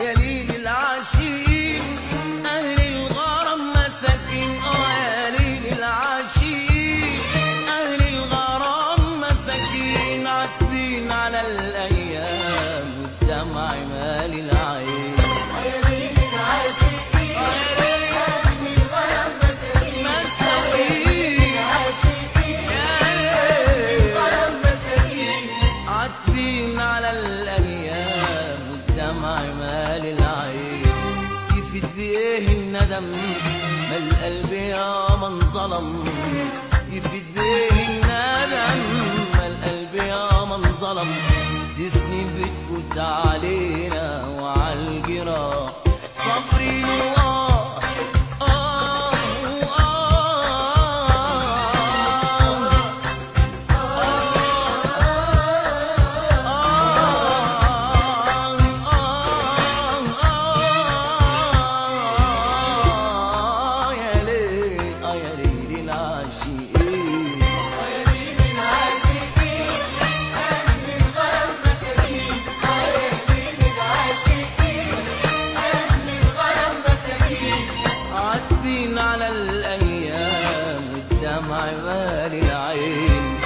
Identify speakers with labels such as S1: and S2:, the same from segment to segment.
S1: يا ليل العاشقين أهل الغرام مساكين. يا ليل العاشقين أهل الغرام مساكين، عاتبين على الأيام والدمع مالي العين.
S2: يا ليل العاشقين أهل الغرام مساكين، مساكين عاشقين أهل الغرام مساكين،
S1: عاتبين على الأيام والدمع مالي العين. يفيد بإيه الندم ما القلب يا من ظلم، يفيد بإيه الندم ما القلب يا من ظلم. دي سنين بتفوت علينا وعالجراح صبري على الأيام والدمع مالي العين.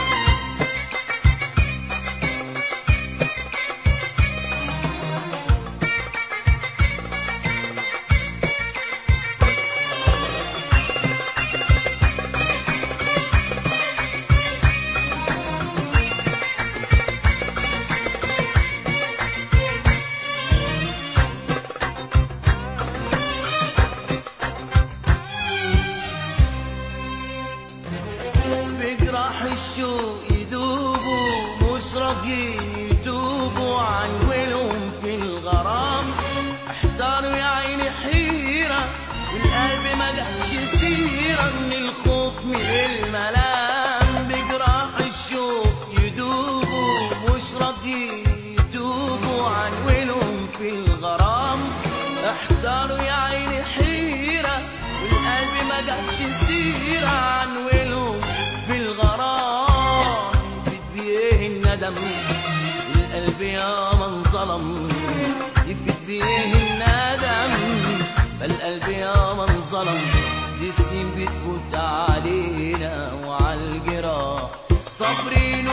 S1: بجراح الشوق يدوبوا مش راضيين يتوبوا عن ولهم في الغرام. احضروا يا عيني حيرة والقلب ما جابش سيرة من الخوف من الملام. بجراح الشوق يدوبوا مش راضيين يتوبوا عن ولهم في الغرام. احضروا يا عيني حيرة والقلب ما جابش سيرة عن ولهم في الغرام. يفيد بإيه الندم القلب يا من ظلم، يفيد بإيه الندم القلب يا من ظلم. دي سنين بتفوت علينا وعالجراح صابرين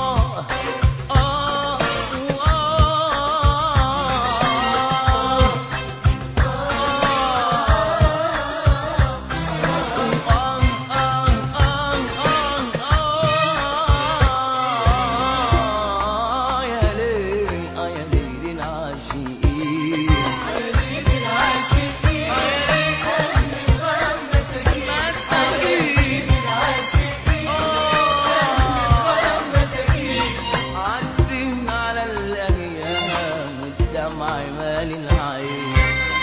S1: دمع مالي العين.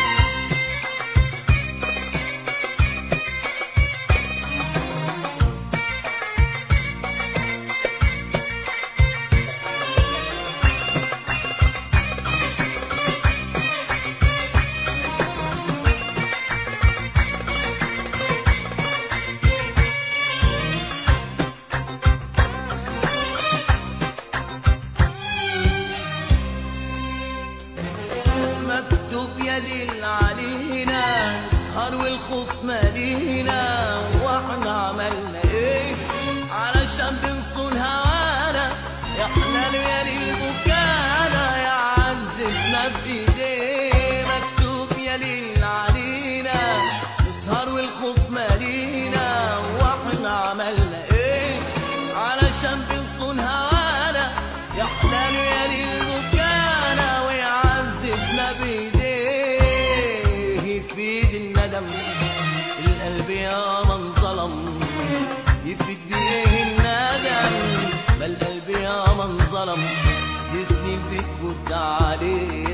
S1: مكتوب يا ليل علينا نسهر والخوف مالينا، واحنا عملنا ايه علشان بنصون هوانا؟ يا حلال يا ليل بكانا يا عزتنا في ايديه. مكتوب يا ليل علينا نسهر والخوف مالينا، واحنا عملنا ايه علشان بنصون هوانا؟ يا حلال يا ليل بكانا ويعذبنا بيديه. يفيد الندم القلب يا من ظلم، يفيد بيه الندم ما القلب يا من ظلم. دي سنين بتفوت عليه